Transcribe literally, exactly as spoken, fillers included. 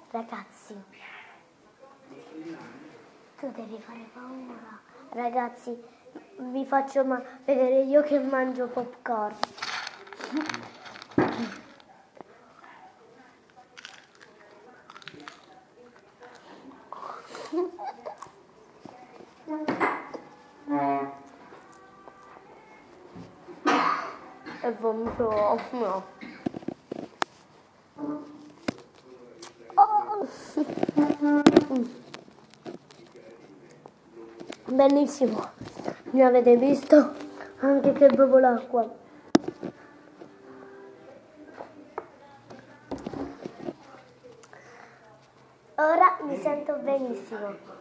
Ragazzi, tu devi fare paura. Ragazzi, vi faccio ma- vedere io che mangio popcorn. E vomito. No. Oh. Benissimo, mi avete visto anche che bevo l'acqua. Ora mi sento benissimo.